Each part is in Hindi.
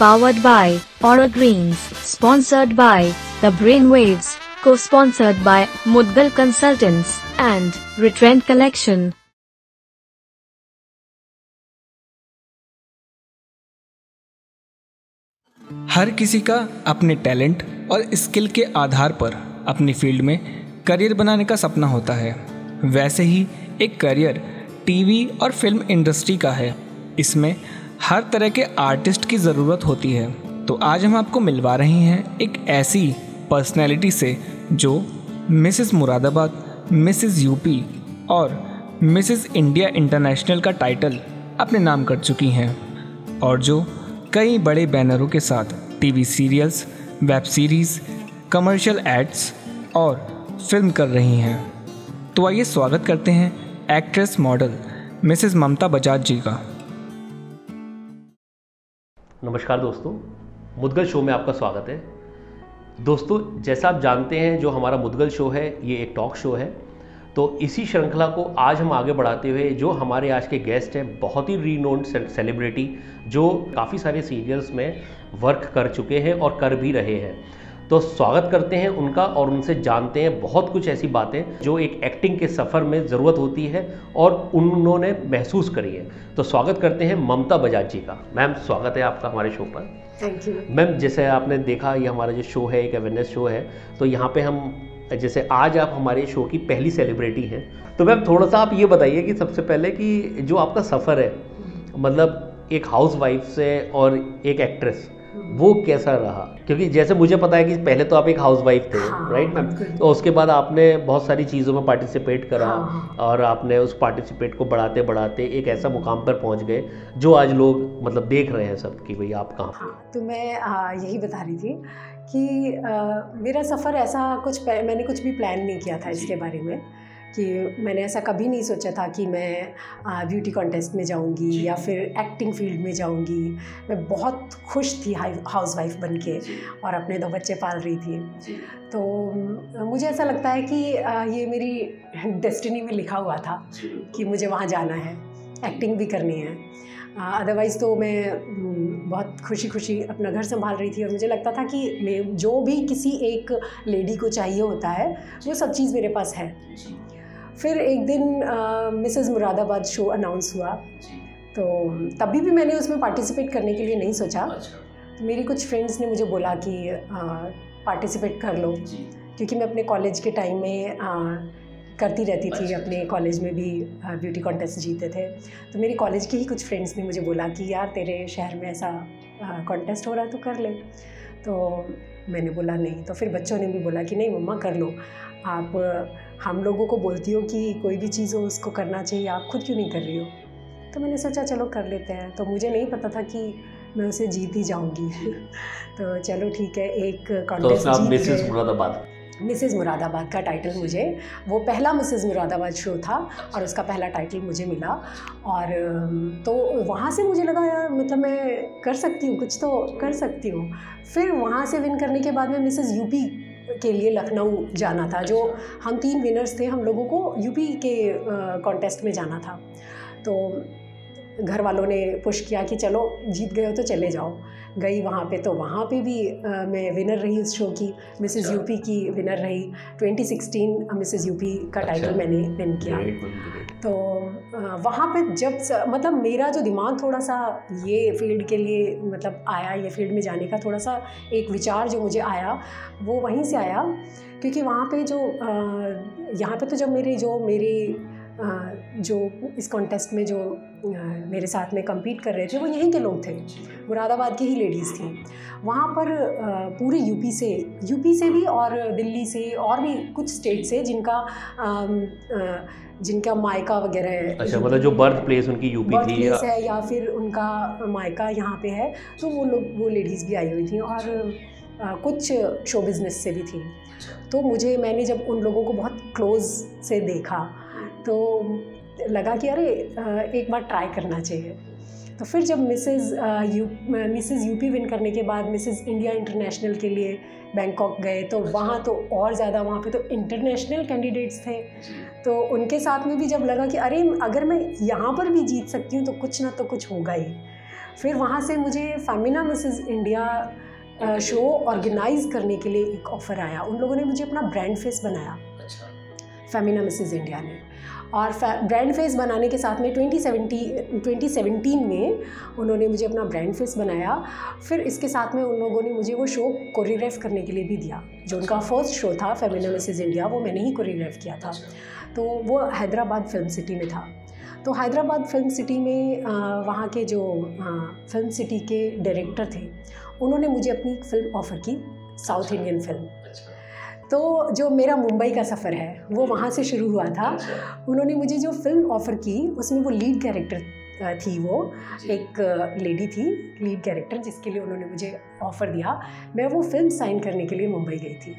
Powered by Aura Greens. Sponsored by The Brainwaves. Co-sponsored by Muddal Consultants and Retrend Collection. हर किसी का अपने टैलेंट और स्किल के आधार पर अपनी फील्ड में करियर बनाने का सपना होता है। वैसे ही एक करियर टीवी और फिल्म इंडस्ट्री का है। इसमें हर तरह के आर्टिस्ट की ज़रूरत होती है। तो आज हम आपको मिलवा रहे हैं एक ऐसी पर्सनैलिटी से जो मिसेस मुरादाबाद, मिसेस यूपी और मिसेस इंडिया इंटरनेशनल का टाइटल अपने नाम कर चुकी हैं और जो कई बड़े बैनरों के साथ TV serials, web series, commercial ads और फिल्म कर रही हैं। तो आइए स्वागत करते हैं actress model Mrs Mamta Bajaj ji का। नमस्कार दोस्तों, मुद्गल शो में आपका स्वागत है। दोस्तों, जैसा आप जानते हैं जो हमारा मुद्गल शो है ये एक टॉक शो है। तो इसी श्रृंखला को आज हम आगे बढ़ाते हुए जो हमारे आज के गेस्ट हैं, बहुत ही रीनोन्ड सेलिब्रिटी जो काफ़ी सारे सीरियल्स में वर्क कर चुके हैं और कर भी रहे हैं। तो स्वागत करते हैं उनका और उनसे जानते हैं बहुत कुछ ऐसी बातें जो एक एक्टिंग के सफ़र में ज़रूरत होती है और उन्होंने महसूस करी है। तो स्वागत करते हैं ममता बजाज जी का। मैम, स्वागत है आपका हमारे शो पर। Thank you ma'am. जैसे आपने देखा ये हमारा जो शो है एक अवेयरनेस शो है, तो यहाँ पे हम जैसे आज आप हमारे शो की पहली सेलिब्रिटी हैं, तो मैम थोड़ा सा आप ये बताइए कि सबसे पहले कि जो आपका सफ़र है, मतलब एक हाउसवाइफ से और एक एक्ट्रेस, वो कैसा रहा? क्योंकि जैसे मुझे पता है कि पहले तो आप एक हाउसवाइफ थे, राइट मैम? तो उसके बाद आपने बहुत सारी चीज़ों में पार्टिसिपेट करा और आपने उस पार्टिसिपेट को बढ़ाते बढ़ाते एक ऐसा मुकाम पर पहुंच गए जो आज लोग मतलब देख रहे हैं सब कि भाई आप कहाँ पे। तो मैं यही बता रही थी कि मेरा सफ़र ऐसा कुछ मैंने कुछ भी प्लान नहीं किया था इसके बारे में, कि मैंने ऐसा कभी नहीं सोचा था कि मैं ब्यूटी कॉन्टेस्ट में जाऊंगी या फिर एक्टिंग फील्ड में जाऊंगी। मैं बहुत खुश थी हाउसवाइफ बनके और अपने 2 बच्चे पाल रही थी। तो मुझे ऐसा लगता है कि ये मेरी डेस्टिनी में लिखा हुआ था कि मुझे वहाँ जाना है, एक्टिंग भी करनी है। अदरवाइज़ तो मैं बहुत खुशी खुशी अपना घर संभाल रही थी और मुझे लगता था कि मैं जो भी किसी एक लेडी को चाहिए होता है वो सब चीज़ मेरे पास है। फिर एक दिन मिसेस मुरादाबाद शो अनाउंस हुआ, तो तभी भी मैंने उसमें पार्टिसिपेट करने के लिए नहीं सोचा। तो मेरी कुछ फ्रेंड्स ने मुझे बोला कि पार्टिसिपेट कर लो, क्योंकि मैं अपने कॉलेज के टाइम में करती रहती थी। अपने कॉलेज में भी ब्यूटी कॉन्टेस्ट जीते थे। तो मेरी कॉलेज की ही कुछ फ्रेंड्स ने मुझे बोला कि यार तेरे शहर में ऐसा कॉन्टेस्ट हो रहा है तो कर ले। तो मैंने बोला नहीं। तो फिर बच्चों ने भी बोला कि नहीं मम्मा कर लो, आप हम लोगों को बोलती हो कि कोई भी चीज़ हो उसको करना चाहिए, आप खुद क्यों नहीं कर रही हो? तो मैंने सोचा चलो कर लेते हैं। तो मुझे नहीं पता था कि मैं उसे जीत ही जाऊँगी। तो चलो ठीक है, एक कॉन्टेस्ट तो मिसेस मुरादाबाद, मिसेस मुरादाबाद का टाइटल मुझे, वो पहला मिसेस मुरादाबाद शो था और उसका पहला टाइटल मुझे मिला। और तो वहाँ से मुझे लगा यार मतलब मैं कर सकती हूँ, कुछ तो कर सकती हूँ। फिर वहाँ से विन करने के बाद में मिसेस यूपी के लिए लखनऊ जाना था, जो हम 3 विनर्स थे, हम लोगों को यूपी के कॉन्टेस्ट में जाना था। तो घर वालों ने पुश किया कि चलो जीत गए हो तो चले जाओ। गई वहाँ पे, तो वहाँ पे भी मैं विनर रही उस शो की, मिसेस यूपी की विनर रही। 2016 मिसेस यूपी का टाइटल मैंने विन किया। तो वहाँ पे जब मतलब मेरा जो दिमाग थोड़ा सा ये फील्ड के लिए मतलब आया, ये फील्ड में जाने का थोड़ा सा एक विचार जो मुझे आया वो वहीं से आया, क्योंकि वहाँ पे जो यहाँ पे तो जब मेरे जो इस कॉन्टेस्ट में जो मेरे साथ में compete कर रहे थे वो यहीं के लोग थे, मुरादाबाद की ही लेडीज़ थी। वहाँ पर पूरे यूपी से भी और दिल्ली से और भी कुछ स्टेट से जिनका मायका वगैरह है। अच्छा, मतलब जो बर्थ प्लेस उनकी यूपी थी है या फिर उनका मायका यहाँ पे है, तो वो लेडीज़ भी आई हुई थी और कुछ शो बिज़नेस से भी थी। तो मैंने जब उन लोगों को बहुत क्लोज से देखा तो लगा कि अरे एक बार ट्राई करना चाहिए। तो फिर जब मिसेस यूपी विन करने के बाद मिसेस इंडिया इंटरनेशनल के लिए बैंकॉक गए, तो वहाँ तो और ज़्यादा, वहाँ पे तो इंटरनेशनल कैंडिडेट्स थे। तो उनके साथ में भी जब लगा कि अरे अगर मैं यहाँ पर भी जीत सकती हूँ तो कुछ ना तो कुछ होगा ही। फिर वहाँ से मुझे Femina Mrs India show organise करने के लिए एक ऑफ़र आया। उन लोगों ने मुझे अपना ब्रांड फेस बनाया, फेमिना मिसेस इंडिया ने। और ब्रांड फेस बनाने के साथ में 2017 में उन्होंने मुझे अपना ब्रांड फेस बनाया। फिर इसके साथ में उन लोगों ने मुझे वो शो कोरियोग्राफ करने के लिए भी दिया। जो उनका फर्स्ट शो था फेमिना मिसेस इंडिया, वो मैंने ही कोरियोग्राफ किया था। तो वो हैदराबाद फिल्म सिटी में था। तो हैदराबाद फिल्म सिटी में वहाँ के जो फिल्म सिटी के डायरेक्टर थे, उन्होंने मुझे अपनी एक फ़िल्म ऑफ़र की, साउथ इंडियन फिल्म। तो जो मेरा मुंबई का सफ़र है वो वहाँ से शुरू हुआ था। उन्होंने मुझे जो फ़िल्म ऑफ़र की उसमें वो लीड कैरेक्टर थी, वो एक लेडी थी लीड कैरेक्टर, जिसके लिए उन्होंने मुझे ऑफ़र दिया। मैं वो फ़िल्म साइन करने के लिए मुंबई गई थी।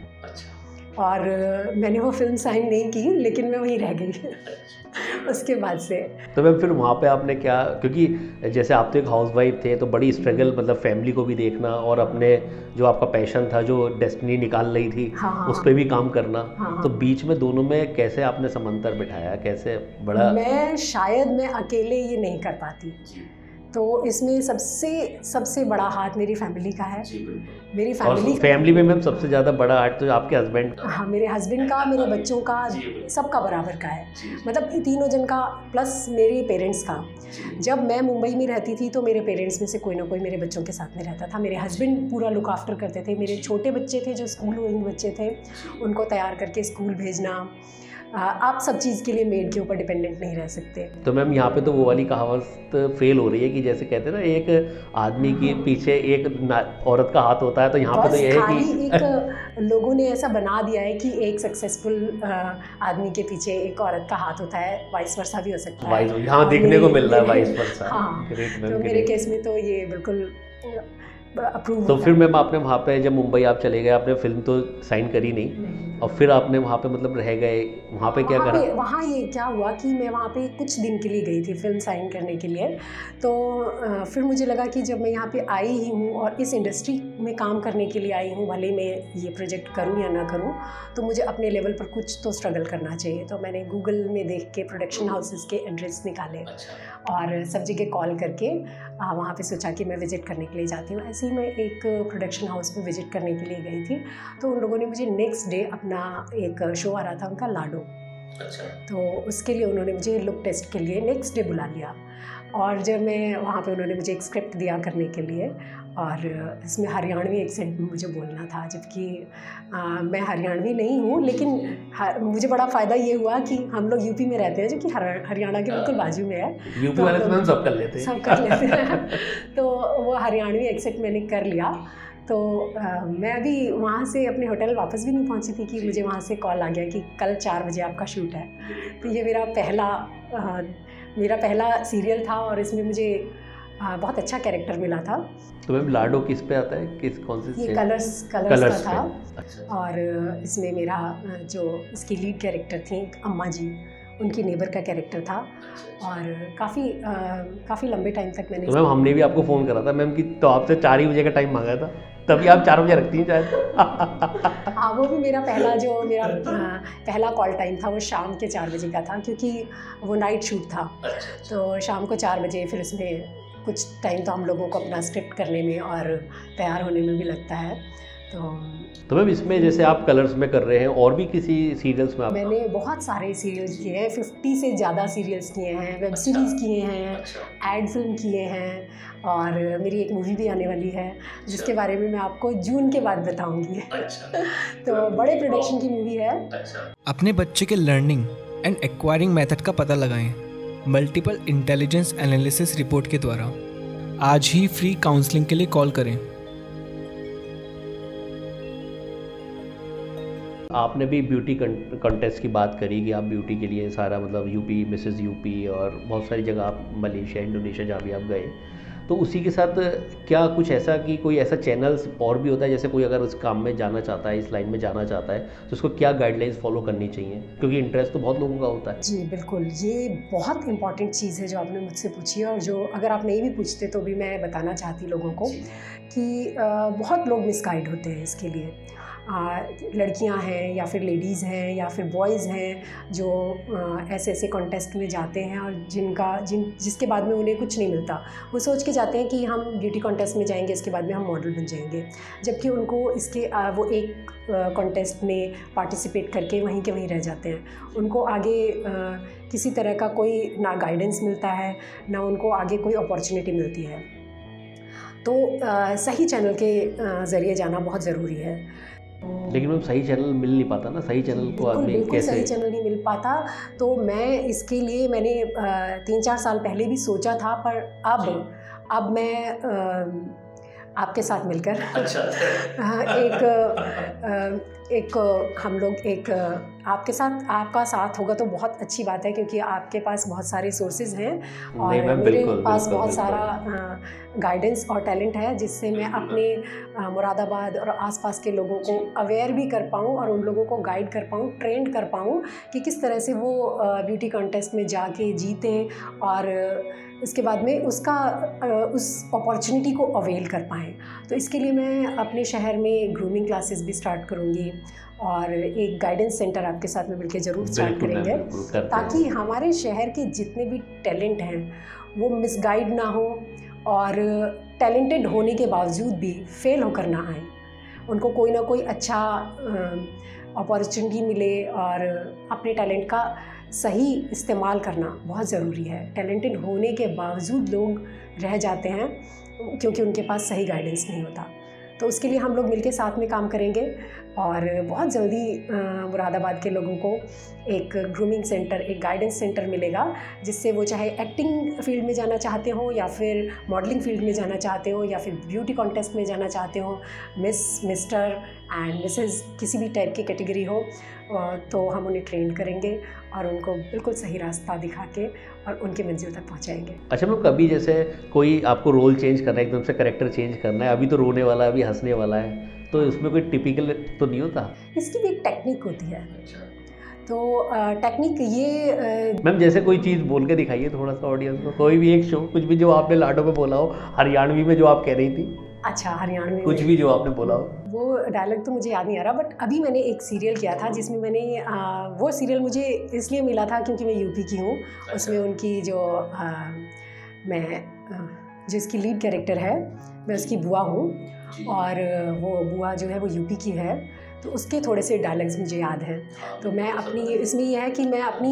और मैंने वो फ़िल्म साइन नहीं की, लेकिन मैं वहीं रह गई उसके बाद से। तो मैम फिर वहाँ पे आपने क्या, क्योंकि जैसे आप तो एक हाउसवाइफ थे, तो बड़ी स्ट्रगल, मतलब फैमिली को भी देखना और अपने जो आपका पैशन था, जो डेस्टिनी निकाल रही थी, उस पर भी काम करना। तो बीच में दोनों में कैसे आपने समंतर बिठाया, कैसे बड़ा? मैं अकेले ये नहीं कर पाती। तो इसमें सबसे बड़ा हाथ मेरी फैमिली का है। मेरी फैमिली में मैम सबसे ज़्यादा बड़ा हाथ तो आपके हस्बैंड का? हाँ, मेरे हस्बैंड का, मेरे बच्चों का, सबका बराबर का है। मतलब तीनों जन का, प्लस मेरे पेरेंट्स का। जब मैं मुंबई में रहती थी तो मेरे पेरेंट्स में से कोई ना कोई मेरे बच्चों के साथ में रहता था। मेरे हस्बैंड पूरा लुक आफ्टर करते थे। मेरे छोटे बच्चे थे जो स्कूल गोइंग बच्चे थे, उनको तैयार करके स्कूल भेजना। आप सब चीज़ के लिए मेड के ऊपर डिपेंडेंट नहीं रह सकते। तो मैम यहाँ पे तो वो वाली कहावत फेल हो रही है कि जैसे कहते हैं ना, एक आदमी के पीछे एक औरत का हाथ होता है, तो यहाँ पे तो ये है कि एक लोगों ने ऐसा बना दिया है कि एक सक्सेसफुल आदमी के पीछे एक औरत का हाथ होता है, वाइस वर्सा भी हो सकता है। हाँ, देखने को मिल रहा है वाइस वर्सा। हाँ, तो मेरे केस में तो ये बिल्कुल अप्रूव। तो फिर मैम आपने वहाँ पे जब मुंबई आप चले गए, आपने फिल्म तो साइन करी नहीं, और फिर आपने वहाँ पे मतलब रह गए, वहाँ पे क्या करा? वहाँ ये क्या हुआ कि मैं वहाँ पे कुछ दिन के लिए गई थी फिल्म साइन करने के लिए। तो फिर मुझे लगा कि जब मैं यहाँ पे आई ही हूँ और इस इंडस्ट्री में काम करने के लिए आई हूँ, भले मैं ये प्रोजेक्ट करूँ या ना करूँ, तो मुझे अपने लेवल पर कुछ तो स्ट्रगल करना चाहिए। तो मैंने गूगल में देख के प्रोडक्शन हाउसेस के एड्रेस निकाले और सब जगह कॉल करके वहाँ पे सोचा कि मैं विज़िट करने के लिए जाती हूँ। ऐसे ही मैं एक प्रोडक्शन हाउस में विज़िट करने के लिए गई थी। तो उन लोगों ने मुझे नेक्स्ट डे अपना एक शो आ रहा था उनका, लाडो। तो उसके लिए उन्होंने मुझे लुक टेस्ट के लिए नेक्स्ट डे बुला लिया। और जब मैं वहाँ पे उन्होंने मुझे एक स्क्रिप्ट दिया करने के लिए, और इसमें हरियाणवी एक्सेंट में मुझे बोलना था, जबकि मैं हरियाणवी नहीं हूँ। लेकिन मुझे बड़ा फ़ायदा ये हुआ कि हम लोग यूपी में रहते हैं, जो कि हरियाणा के बिल्कुल बाजू में है। यूपी वाले तो सब कर लेते हैं तो वो हरियाणवी एक्सेंट मैंने कर लिया। तो मैं अभी वहाँ से अपने होटल वापस भी नहीं पहुँची थी कि मुझे वहाँ से कॉल आ गया कि कल 4 बजे आपका शूट है। तो ये मेरा पहला सीरियल था और इसमें मुझे बहुत अच्छा कैरेक्टर मिला था। तो मैम लाडो किस पे आता है, कौन से? ये कलर्स का था। अच्छा। और इसमें मेरा जो इसकी लीड कैरेक्टर थी अम्मा जी, उनकी नेबर का कैरेक्टर था। और काफ़ी लंबे टाइम तक मैंने। तो मैम हमने भी आपको फ़ोन करा था मैम कि, तो आपसे 4 ही बजे का टाइम मांगा था, तभी आप 4 बजे रखती हैं शायद। हाँ, वो भी मेरा पहला कॉल टाइम था, वो शाम के 4 बजे का था, क्योंकि वो नाइट शूट था। तो शाम को 4 बजे, फिर उसमें कुछ टाइम तो हम लोगों को अपना स्क्रिप्ट करने में और तैयार होने में भी लगता है। तो मैम इसमें जैसे आप कलर्स में कर रहे हैं, और भी किसी सीरियल्स में? मैंने बहुत सारे सीरियल्स किए हैं, 50 से ज़्यादा सीरियल्स किए हैं, वेब सीरीज़ किए हैं, एड फिल्म किए हैं, और मेरी एक मूवी भी आने वाली है जिसके बारे में मैं आपको जून के बाद बताऊंगी। तो बड़े प्रोडक्शन की मूवी है। अपने बच्चे के लर्निंग एंड एक्वायरिंग मेथड का पता लगाएं मल्टीपल इंटेलिजेंस एनालिसिस रिपोर्ट के द्वारा। आज ही फ्री काउंसलिंग के लिए कॉल करें। आपने भी ब्यूटी कंटेस्ट की बात करी कि आप ब्यूटी के लिए सारा, मतलब यूपी, मिसेस यूपी और बहुत सारी जगह आप, मलेशिया, इंडोनेशिया, जहाँ भी आप गए, तो उसी के साथ क्या कुछ ऐसा कि कोई ऐसा चैनल्स और भी होता है, जैसे कोई अगर उस काम में जाना चाहता है, इस लाइन में जाना चाहता है, तो उसको क्या गाइडलाइंस फॉलो करनी चाहिए, क्योंकि इंटरेस्ट तो बहुत लोगों का होता है? जी बिल्कुल, ये बहुत इंपॉर्टेंट चीज़ है जो आपने मुझसे पूछी है, और जो अगर आप नहीं भी पूछते तो भी मैं बताना चाहती लोगों को कि बहुत लोग मिसगाइड होते हैं इसके लिए। लड़कियां हैं या फिर लेडीज़ हैं या फिर बॉयज़ हैं जो ऐसे ऐसे कॉन्टेस्ट में जाते हैं और जिसके बाद में उन्हें कुछ नहीं मिलता। वो सोच के जाते हैं कि हम ब्यूटी कॉन्टेस्ट में जाएंगे, इसके बाद में हम मॉडल बन जाएंगे, जबकि उनको वो एक कॉन्टेस्ट में पार्टिसिपेट करके वहीं के वहीं रह जाते हैं। उनको आगे किसी तरह का कोई ना गाइडेंस मिलता है, ना उनको आगे कोई अपॉर्चुनिटी मिलती है। तो सही चैनल के ज़रिए जाना बहुत ज़रूरी है। लेकिन मैम सही चैनल मिल नहीं पाता ना, सही चैनल को आदमी बिल्कुल कैसे? सही चैनल नहीं मिल पाता। तो मैं इसके लिए मैंने 3-4 साल पहले भी सोचा था, पर अब मैं आपके साथ मिलकर आपका साथ होगा तो बहुत अच्छी बात है, क्योंकि आपके पास बहुत सारे सोर्सेज हैं और मेरे पास बहुत सारा गाइडेंस और टैलेंट है, जिससे मैं अपने मुरादाबाद और आसपास के लोगों को अवेयर भी कर पाऊँ और उन लोगों को गाइड कर पाऊँ, ट्रेंड कर पाऊँ कि किस तरह से वो ब्यूटी कॉन्टेस्ट में जाके जीतें और इसके बाद में उस अपॉर्चुनिटी को अवेल कर पाएँ। तो इसके लिए मैं अपने शहर में ग्रूमिंग क्लासेस भी स्टार्ट करूँगी और एक गाइडेंस सेंटर आपके साथ में मिलकर ज़रूर स्टार्ट करेंगे, ताकि हमारे शहर के जितने भी टैलेंट हैं वो मिसगाइड ना हो और टैलेंटेड होने के बावजूद भी फेल होकर ना आए। उनको कोई ना कोई अच्छा अपॉर्चुनिटी मिले और अपने टैलेंट का सही इस्तेमाल करना बहुत ज़रूरी है। टैलेंटेड होने के बावजूद लोग रह जाते हैं क्योंकि उनके पास सही गाइडेंस नहीं होता। तो उसके लिए हम लोग मिलके साथ में काम करेंगे और बहुत जल्दी मुरादाबाद के लोगों को एक ग्रूमिंग सेंटर, एक गाइडेंस सेंटर मिलेगा, जिससे वो चाहे एक्टिंग फील्ड में जाना चाहते हो या फिर मॉडलिंग फील्ड में जाना चाहते हो या फिर ब्यूटी कॉन्टेस्ट में जाना चाहते हो, मिस्टर एंड मिसेस किसी भी टाइप की कैटेगरी हो, तो हम उन्हें ट्रेन करेंगे और उनको बिल्कुल सही रास्ता दिखा के और उनकी मंजिल तक पहुंचाएंगे। अच्छा मैम, कभी जैसे कोई आपको रोल चेंज करना है, एकदम से कैरेक्टर चेंज करना है, अभी तो रोने वाला है, अभी हंसने वाला है, तो इसमें कोई टिपिकल तो नहीं होता? इसकी भी एक टेक्निक होती है। तो टेक्निक ये मैम जैसे कोई चीज़ बोल के दिखाइए थोड़ा सा ऑडियंस को, कोई भी एक शो, कुछ भी जो आपने लाडो में बोला हो, हरियाणवी में जो आप कह रही थी। अच्छा, हरियाणवी कुछ भी जो आपने बोला हो। वो डायलॉग तो मुझे याद नहीं आ रहा, बट अभी मैंने एक सीरियल किया था जिसमें मैंने वो सीरियल मुझे इसलिए मिला था क्योंकि मैं यूपी की हूँ। उसमें उनकी जो इसकी लीड कैरेक्टर है, मैं उसकी बुआ हूँ और वो बुआ जो है वो यूपी की है, तो उसके थोड़े से डायलॉग्स मुझे याद हैं। तो मैं अपनी इसमें यह है कि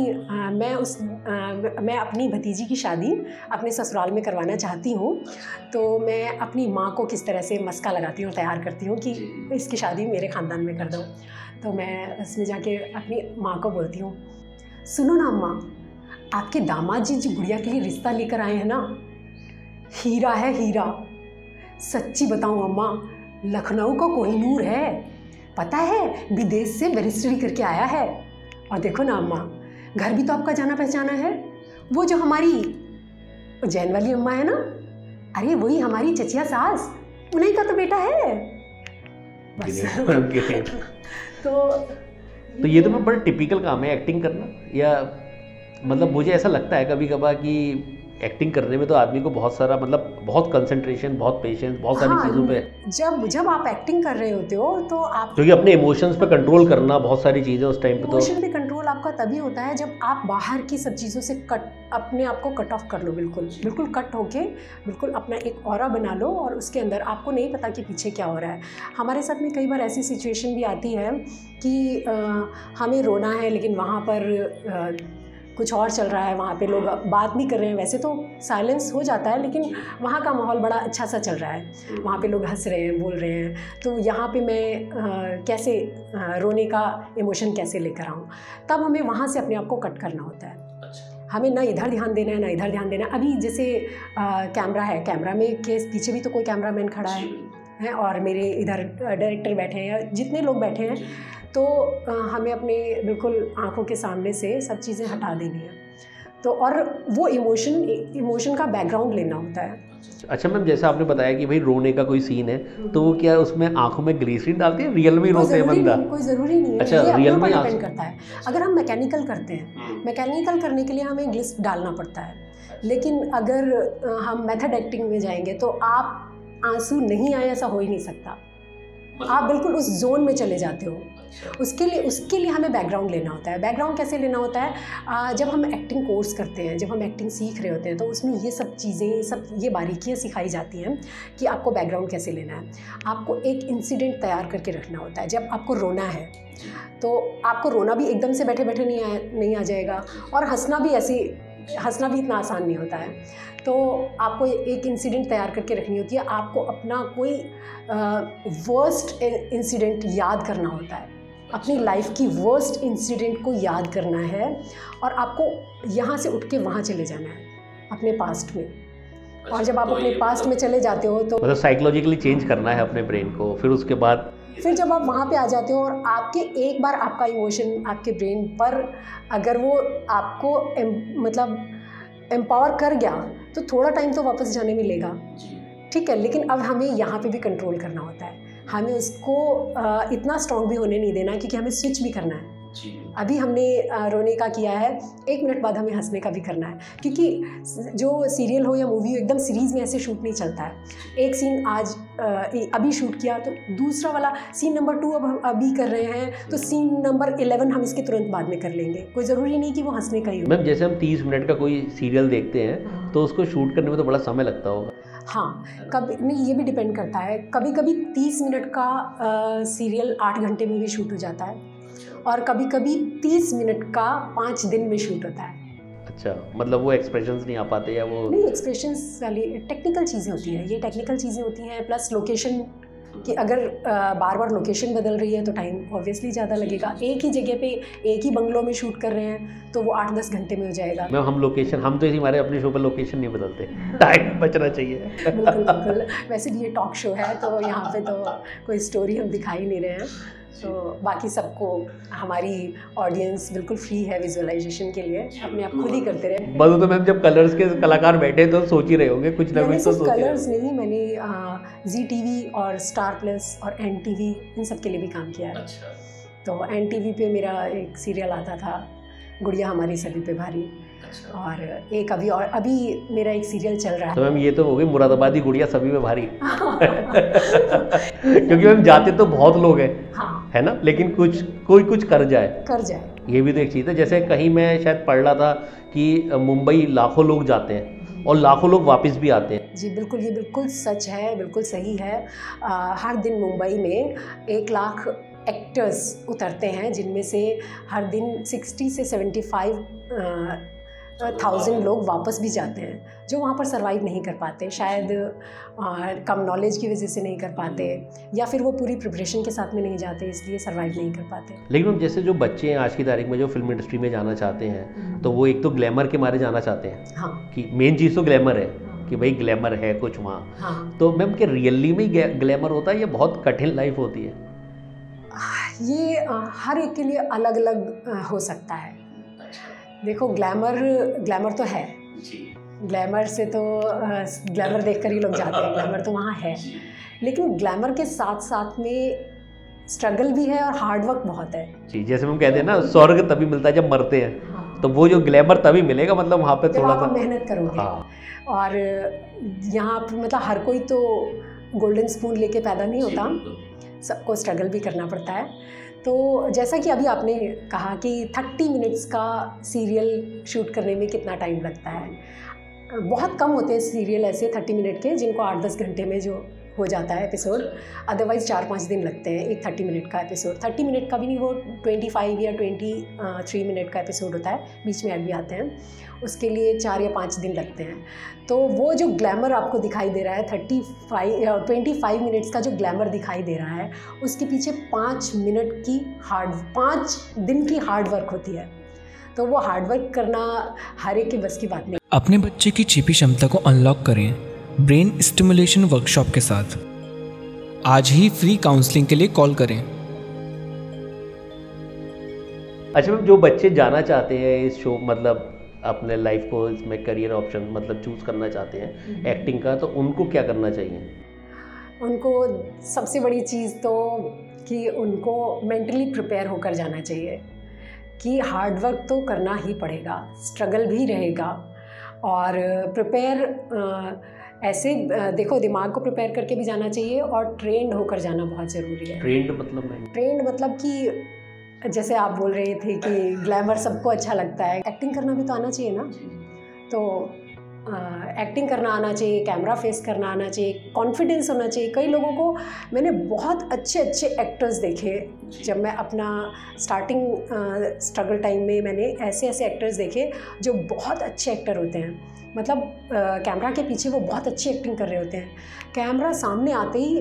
मैं अपनी भतीजी की शादी अपने ससुराल में करवाना चाहती हूँ, तो मैं अपनी माँ को किस तरह से मस्का लगाती हूँ, तैयार करती हूँ कि इसकी शादी मेरे ख़ानदान में कर दो। तो मैं उसमें जाके अपनी माँ को बोलती हूँ, सुनो ना अम्मा, आपके दामाद जी जो गुड़िया के लिए रिश्ता लेकर आए हैं ना, हीरा है हीरा। सच्ची बताऊँ अम्मा, लखनऊ का कोहिनूर है, पता है, विदेश से बैरिस्टरी करके आया है। और देखो ना अम्मा, घर भी तो आपका जाना पहचाना है, वो जो हमारी जैन वाली अम्मा है ना, अरे वही हमारी चचिया सास, उन्हीं का तो बेटा है बस। तो ये तो बड़ा टिपिकल काम है एक्टिंग करना, या मतलब मुझे ऐसा लगता है कभी कभार कि एक्टिंग करने में तो आदमी को बहुत सारा, मतलब बहुत कंसंट्रेशन, बहुत पेशेंस, बहुत सारी चीज़ों पे। जब आप एक्टिंग कर रहे होते हो तो आप, क्योंकि अपने इमोशंस पे कंट्रोल करना, बहुत सारी चीज़ें उस टाइम पे, तो इमोशन पे कंट्रोल आपका तभी होता है जब आप बाहर की सब चीज़ों से अपने आप को कट ऑफ कर लो, बिल्कुल कट होके बिल्कुल अपना एक ऑरा बना लो और उसके अंदर आपको नहीं पता कि पीछे क्या हो रहा है। हमारे साथ में कई बार ऐसी सिचुएशन भी आती है कि हमें रोना है लेकिन वहाँ पर कुछ और चल रहा है, वहाँ पे लोग बात नहीं कर रहे हैं, वैसे तो साइलेंस हो जाता है लेकिन वहाँ का माहौल बड़ा अच्छा सा चल रहा है, वहाँ पे लोग हंस रहे हैं, बोल रहे हैं। तो यहाँ पे मैं कैसे रोने का इमोशन कैसे लेकर आऊँ, तब हमें वहाँ से अपने आप को कट करना होता है। हमें ना इधर ध्यान देना है ना इधर ध्यान देना है। अभी जैसे कैमरा है, कैमरा में के पीछे भी तो कोई कैमरामैन खड़ा है और मेरे इधर डायरेक्टर बैठे हैं या जितने लोग बैठे हैं, तो हमें अपने बिल्कुल आंखों के सामने से सब चीज़ें हटा देनी है। तो और वो इमोशन का बैकग्राउंड लेना होता है। अच्छा मैम, जैसा आपने बताया कि भाई रोने का कोई सीन है, तो वो क्या उसमें आंखों में ग्लिसरीन डालती है, रियल में रोते हैं बंदा? कोई ज़रूरी नहीं है। अच्छा, ये रियल में डिपेंड करता है। अगर हम मैकेनिकल करते हैं, मैकेनिकल करने के लिए हमें ग्लिस डालना पड़ता है, लेकिन अगर हम मेथड एक्टिंग में जाएंगे तो आप आंसू नहीं आए ऐसा हो ही नहीं सकता। आप बिल्कुल उस जोन में चले जाते हो। उसके लिए हमें बैकग्राउंड लेना होता है। बैकग्राउंड कैसे लेना होता है? जब हम एक्टिंग कोर्स करते हैं, जब हम एक्टिंग सीख रहे होते हैं, तो उसमें ये सब चीज़ें, ये बारीकियाँ सिखाई जाती हैं कि आपको बैकग्राउंड कैसे लेना है। आपको एक इंसिडेंट तैयार करके रखना होता है। जब आपको रोना है तो आपको रोना भी एकदम से बैठे बैठे नहीं आ जाएगा, और हंसना भी इतना आसान नहीं होता है। तो आपको एक इंसिडेंट तैयार करके रखनी होती है। आपको अपना कोई वर्स्ट इंसिडेंट याद करना होता है, अपनी लाइफ की वर्स्ट इंसिडेंट को याद करना है, और आपको यहाँ से उठ के वहाँ चले जाना है, अपने पास्ट में। और जब आप अपने पास्ट में चले जाते हो तो मतलब साइकोलॉजिकली चेंज करना है अपने ब्रेन को। फिर उसके बाद जब आप वहाँ पे आ जाते हो, और आपके एक बार आपका इमोशन आपके ब्रेन पर अगर वो आपको मतलब एम्पावर कर गया, तो थोड़ा टाइम तो वापस जाने में लेगा, ठीक है। लेकिन अब हमें यहाँ पे भी कंट्रोल करना होता है। हमें उसको इतना स्ट्रॉन्ग भी होने नहीं देना, क्योंकि हमें स्विच भी करना है। अभी हमने रोने का किया है, 1 मिनट बाद हमें हंसने का भी करना है, क्योंकि जो सीरियल हो या मूवी हो, एकदम सीरीज़ में ऐसे शूट नहीं चलता है। एक सीन आज अभी शूट किया तो दूसरा वाला सीन नंबर 2 अब हम अभी कर रहे हैं, तो सीन नंबर 11 हम इसके तुरंत बाद में कर लेंगे। कोई ज़रूरी नहीं कि वो हंसने का ही हो। मैम जैसे हम 30 मिनट का कोई सीरियल देखते हैं तो उसको शूट करने में तो बड़ा समय लगता होगा। हाँ, कभी नहीं, ये भी डिपेंड करता है। कभी कभी 30 मिनट का सीरियल 8 घंटे में भी शूट हो जाता है, और कभी कभी 30 मिनट का 5 दिन में शूट होता है। अच्छा, मतलब वो एक्सप्रेशंस नहीं आ पाते या वो नहीं, एक्सप्रेशंस वाली टेक्निकल चीज़ें होती हैं, ये टेक्निकल चीज़ें होती हैं, प्लस लोकेशन कि अगर बार बार लोकेशन बदल रही है तो टाइम ऑब्वियसली ज़्यादा लगेगा। एक ही जगह पे एक ही बंगलों में शूट कर रहे हैं तो वो 8-10 घंटे में हो जाएगा। मैम हम तो हमारे अपने शो पर लोकेशन नहीं बदलते, टाइम बचना चाहिए। बिल्कुल। वैसे भी ये टॉक शो है, तो यहाँ पे तो कोई स्टोरी हम दिखा ही नहीं रहे हैं, तो बाकी सबको, हमारी ऑडियंस बिल्कुल फ्री है विजुअलाइजेशन के लिए, अपने आप खुद ही करते रहे। बस तो मैम जब कलर्स के कलाकार बैठे तो सोच ही रहे होंगे कुछ ना कुछ तो सोच। कलर्स नहीं, मैंने ZTV और स्टार प्लस और NTV इन सब के लिए भी काम किया है। अच्छा। तो NTV पे मेरा एक सीरियल आता था, गुड़िया हमारी सभी पे भारी। अच्छा। और अभी मेरा एक सीरियल चल रहा है। तो मैम ये तो हो गई मुरादाबादी गुड़िया सभी में भारी। क्योंकि मैम जाते तो बहुत लोग हैं, हाँ, है ना, लेकिन कोई कुछ कर जाए ये भी तो एक चीज़ है। जैसे कहीं मैं शायद पढ़ रहा था कि मुंबई लाखों लोग जाते हैं और लाखों लोग वापस भी आते हैं। जी बिल्कुल, ये बिल्कुल सच है, बिल्कुल सही है। हर दिन मुंबई में 1 लाख एक्टर्स उतरते हैं, जिनमें से हर दिन 60 से 75,000 लोग वापस भी जाते हैं, जो वहाँ पर सर्वाइव नहीं कर पाते, शायद कम नॉलेज की वजह से नहीं कर पाते, या फिर वो पूरी प्रिपरेशन के साथ में नहीं जाते, इसलिए सर्वाइव नहीं कर पाते। लेकिन जैसे जो बच्चे हैं आज की तारीख में जो फिल्म इंडस्ट्री में जाना चाहते हैं, तो वो एक तो ग्लैमर के मारे जाना चाहते हैं, हाँ, कि मेन चीज़ तो ग्लैमर है, कि भाई ग्लैमर है कुछ वहाँ, हाँ। तो मैम क्या रियली में ग्लैमर होता है या बहुत कठिन लाइफ होती है? ये हर एक के लिए अलग अलग हो सकता है। देखो, ग्लैमर तो है, ग्लैमर से तो ग्लैमर देखकर ही लोग जाते हैं, ग्लैमर तो वहाँ है, लेकिन ग्लैमर के साथ साथ में स्ट्रगल भी है और हार्ड वर्क बहुत है जी। जैसे हम कहते हैं ना, स्वर्ग तभी मिलता है जब मरते हैं, हाँ। तो वो जो ग्लैमर तभी मिलेगा, मतलब वहाँ पे थोड़ा सा मेहनत करोगे, हाँ। और यहाँ मतलब हर कोई तो गोल्डन स्पून लेके पैदा नहीं होता, सबको स्ट्रगल भी करना पड़ता है। तो जैसा कि अभी आपने कहा कि 30 मिनट्स का सीरियल शूट करने में कितना टाइम लगता है, बहुत कम होते हैं सीरियल ऐसे 30 मिनट के जिनको 8-10 घंटे में जो हो जाता है एपिसोड, अदरवाइज़ 4-5 दिन लगते हैं एक 30 मिनट का एपिसोड। 30 मिनट का भी नहीं, वो 25 या 23 मिनट का एपिसोड होता है, बीच में ऐड भी आते हैं, उसके लिए 4 या 5 दिन लगते हैं। तो वो जो ग्लैमर आपको दिखाई दे रहा है 25 मिनट्स का जो ग्लैमर दिखाई दे रहा है, उसके पीछे 5 दिन की हार्ड वर्क होती है। तो वो हार्ड वर्क करना हर एक के बस की बात नहीं। अपने बच्चे की छिपी क्षमता को अनलॉक करें ब्रेन स्टिमुलेशन वर्कशॉप के साथ। आज ही फ्री काउंसलिंग के लिए कॉल करें। अच्छा मैम, जो बच्चे जाना चाहते हैं इस शो, मतलब अपने लाइफ को इसमें करियर ऑप्शन मतलब चूज करना चाहते हैं एक्टिंग का, तो उनको क्या करना चाहिए? उनको सबसे बड़ी चीज़ तो कि उनको मेंटली प्रिपेयर होकर जाना चाहिए कि हार्ड वर्क तो करना ही पड़ेगा, स्ट्रगल भी रहेगा, और प्रिपेयर ऐसे देखो, दिमाग को प्रिपेयर करके भी जाना चाहिए और ट्रेंड होकर जाना बहुत ज़रूरी है। ट्रेंड मतलब नहीं? ट्रेंड मतलब कि जैसे आप बोल रहे थे कि ग्लैमर सबको अच्छा लगता है, एक्टिंग करना भी तो आना चाहिए ना। तो एक्टिंग करना आना चाहिए, कैमरा फेस करना आना चाहिए, कॉन्फिडेंस होना चाहिए। कई लोगों को मैंने बहुत अच्छे अच्छे एक्टर्स देखे जब मैं अपना स्टार्टिंग स्ट्रगल टाइम में, मैंने ऐसे ऐसे एक्टर्स देखे जो बहुत अच्छे एक्टर होते हैं। मतलब कैमरा के पीछे वो बहुत अच्छी एक्टिंग कर रहे होते हैं, कैमरा सामने आते ही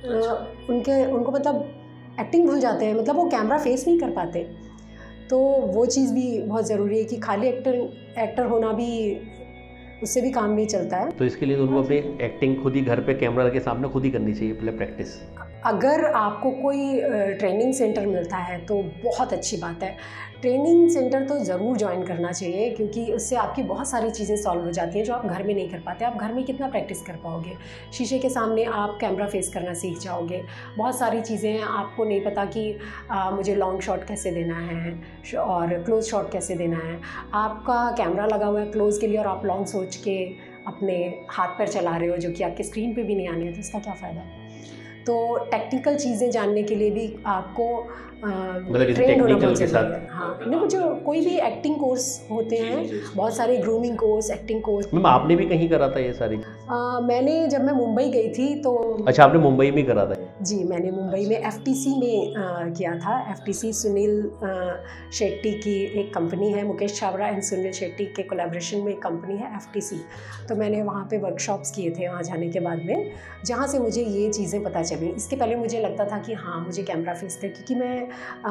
उनको मतलब एक्टिंग भूल जाते हैं, मतलब वो कैमरा फेस नहीं कर पाते। तो वो चीज़ भी बहुत ज़रूरी है कि खाली एक्टर होना भी, उससे भी काम नहीं चलता है। तो इसके लिए तो उनको अपनी एक्टिंग खुद ही घर पे कैमरा के सामने खुद ही करनी चाहिए, पहले प्रैक्टिस। अगर आपको कोई ट्रेनिंग सेंटर मिलता है तो बहुत अच्छी बात है। ट्रेनिंग सेंटर तो ज़रूर ज्वाइन करना चाहिए, क्योंकि उससे आपकी बहुत सारी चीज़ें सॉल्व हो जाती हैं जो आप घर में नहीं कर पाते। आप घर में कितना प्रैक्टिस कर पाओगे? शीशे के सामने आप कैमरा फेस करना सीख जाओगे। बहुत सारी चीज़ें आपको नहीं पता कि मुझे लॉन्ग शॉट कैसे देना है और क्लोज शॉट कैसे देना है। आपका कैमरा लगा हुआ है क्लोज के लिए और आप लॉन्ग सोच के अपने हाथ पैर चला रहे हो जो कि आपके स्क्रीन पे भी नहीं आने हैं, तो इसका क्या फ़ायदा? तो टेक्निकल चीज़ें जानने के लिए भी आपको ट्रेन होना बहुत जरूरी है। हाँ, देखो जो कोई भी एक्टिंग कोर्स होते हैं, बहुत सारे grooming course, acting course. Ma'am आपने भी कहीं करा था ये सारी? मैंने जब मैं मुंबई गई थी तो। अच्छा, आपने मुंबई में करा था? जी, मैंने मुंबई में FTC में किया था। FTC सुनील शेट्टी की एक कंपनी है, मुकेश छाबड़ा एंड सुनील शेट्टी के कोलैबोरेशन में एक कंपनी है FTC। तो मैंने वहाँ पे वर्कशॉप्स किए थे वहाँ जाने के बाद में, जहाँ से मुझे ये चीज़ें पता चली। इसके पहले मुझे लगता था कि हाँ मुझे कैमरा फेस कर, क्योंकि मैं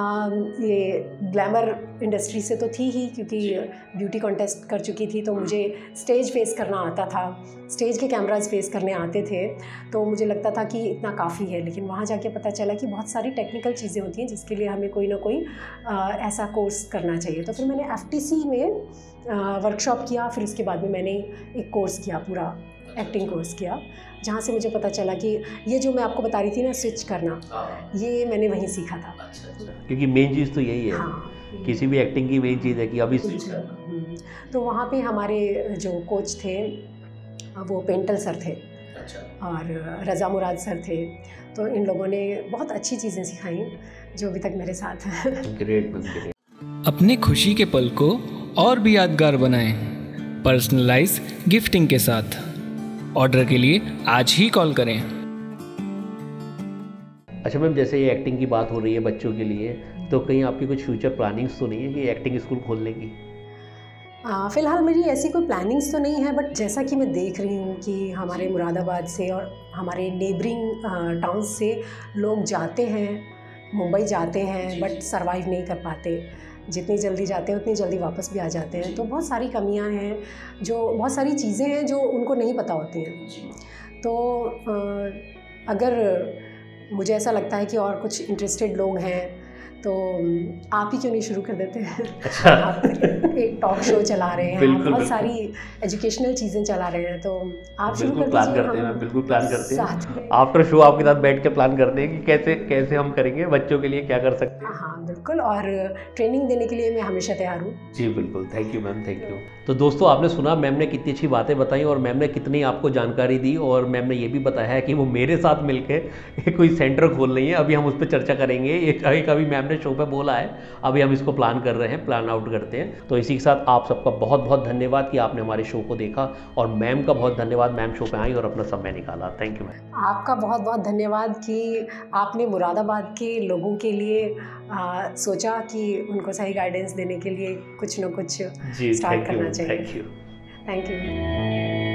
ये ग्लैमर इंडस्ट्री से तो थी ही, क्योंकि ब्यूटी कॉन्टेस्ट कर चुकी थी, तो मुझे स्टेज फेस करना आता था, स्टेज के कैमराज फेस करने आते थे। तो मुझे लगता था कि इतना काफ़ी है, लेकिन वहाँ जाके पता चला कि बहुत सारी टेक्निकल चीज़ें होती हैं जिसके लिए हमें कोई ना कोई ऐसा कोर्स करना चाहिए। तो फिर मैंने FTC में वर्कशॉप किया, फिर उसके बाद में मैंने एक कोर्स किया, पूरा एक्टिंग कोर्स किया, जहाँ से मुझे पता चला कि ये जो मैं आपको बता रही थी ना, स्विच करना, ये मैंने वहीं सीखा था। क्योंकि मेन चीज़ तो यही है। हाँ, किसी भी एक्टिंग की मेन चीज़ है कि अभी स्विच करना। तो वहाँ पे हमारे जो कोच थे वो पेंटल सर थे और रज़ा मुराद सर थे। तो इन लोगों ने बहुत अच्छी चीज़ें सिखाई जो अभी तक मेरे साथ हैं। ग्रेट। अपनी खुशी के पल को और भी यादगार बनाएं पर्सनलाइज गिफ्टिंग के साथ। ऑर्डर के लिए आज ही कॉल करें। अच्छा मैम, जैसे ये एक्टिंग की बात हो रही है बच्चों के लिए, तो कहीं आपकी कुछ फ्यूचर प्लानिंग्स तो नहीं है कि एक्टिंग स्कूल खोलने की? फ़िलहाल मेरी ऐसी कोई प्लानिंग्स तो नहीं है, बट जैसा कि मैं देख रही हूँ कि हमारे मुरादाबाद से और हमारे नेबरिंग टाउन्स से लोग जाते हैं, मुंबई जाते हैं, बट सरवाइव नहीं कर पाते। जितनी जल्दी जाते हैं उतनी जल्दी वापस भी आ जाते हैं। तो बहुत सारी कमियां हैं, जो बहुत सारी चीज़ें हैं जो उनको नहीं पता होती हैं। तो अगर मुझे ऐसा लगता है कि और कुछ इंटरेस्टेड लोग हैं तो आप ही क्यों नहीं शुरू कर देते हैं? अच्छा। आप एक टॉक शो चला रहे हैं, आप बहुत सारी एजुकेशनल चीज़ें चला रहे हैं, तो आप शुरू कर प्लान करते हैं। बिल्कुल प्लान करते हैं, आफ्टर शो आपके साथ बैठ के प्लान करते हैं कि कैसे कैसे हम करेंगे, बच्चों के लिए क्या कर सकते हैं। हाँ बिल्कुल, और ट्रेनिंग देने के लिए मैं हमेशा तैयार हूँ। जी बिल्कुल, thank you ma'am, thank you. तो दोस्तों आपने सुना मैम ने कितनी अच्छी बातें बताई और मैम ने कितनी आपको जानकारी दी, और मैम ने ये भी बताया है कि वो मेरे साथ मिलकर कोई सेंटर खोल रही है। अभी हम उस पर चर्चा करेंगे, ये कभी मैम ने शो पे बोला है, अभी हम इसको प्लान कर रहे हैं, प्लान आउट करते हैं। तो इसी के साथ आप सबका बहुत बहुत धन्यवाद कि आपने हमारे शो को देखा, और मैम का बहुत धन्यवाद, मैम शो पे आई और अपना समय निकाला। Thank you ma'am. आपका बहुत बहुत धन्यवाद कि आपने मुरादाबाद के लोगों के लिए सोचा कि उनको सही गाइडेंस देने के लिए कुछ न कुछ स्टार्ट करना चाहिए। Thank you. Thank you.